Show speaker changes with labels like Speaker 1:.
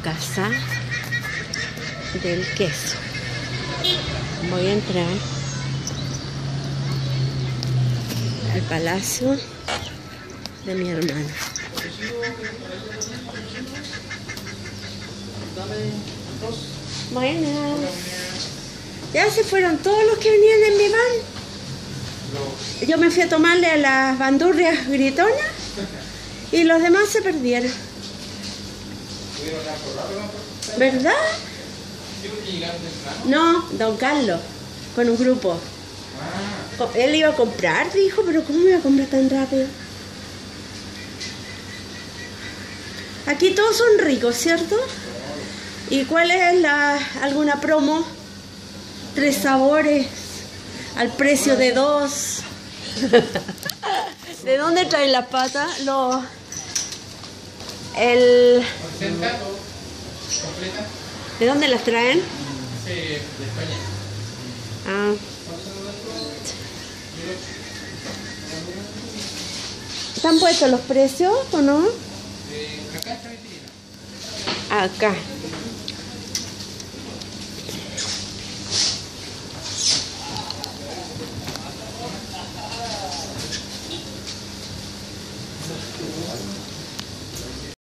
Speaker 1: casa del queso. Voy a entrar al palacio de mi hermano. Buenas. Ya se fueron todos los que venían en mi van. Yo me fui a tomarle a las bandurrias gritonas y los demás se perdieron. ¿Verdad? No, don Carlos, con un grupo. Él iba a comprar, dijo, pero ¿cómo me iba a comprar tan rápido? Aquí todos son ricos, ¿cierto? ¿Y cuál es alguna promo? 3 sabores al precio de 2. ¿De dónde traen las patas? ¿De dónde las traen?
Speaker 2: De España.
Speaker 1: Ah. ¿Están puestos los precios o no?
Speaker 2: Acá está mi tía.
Speaker 1: Acá.